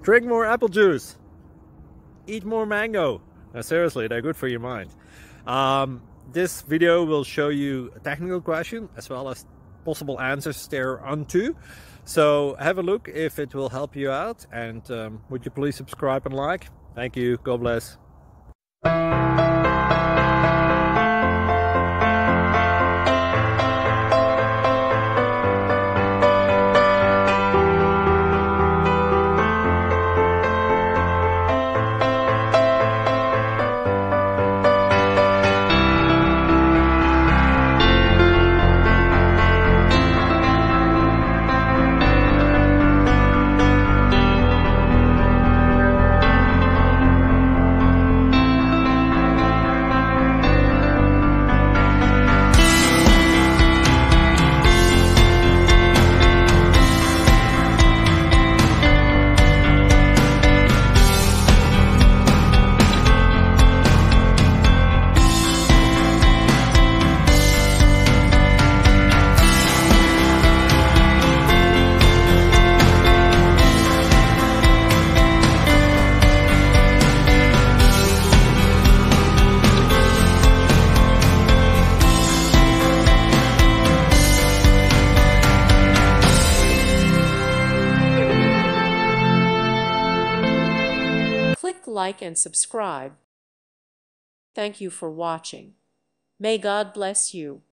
Drink more apple juice. Eat more mango. Now, seriously, they're good for your mind. This video will show you a technical question as well as possible answers thereunto. So have a look if it will help you out, and would you please subscribe and like? Thank you. God bless. Click like and subscribe. Thank you for watching. May God bless you.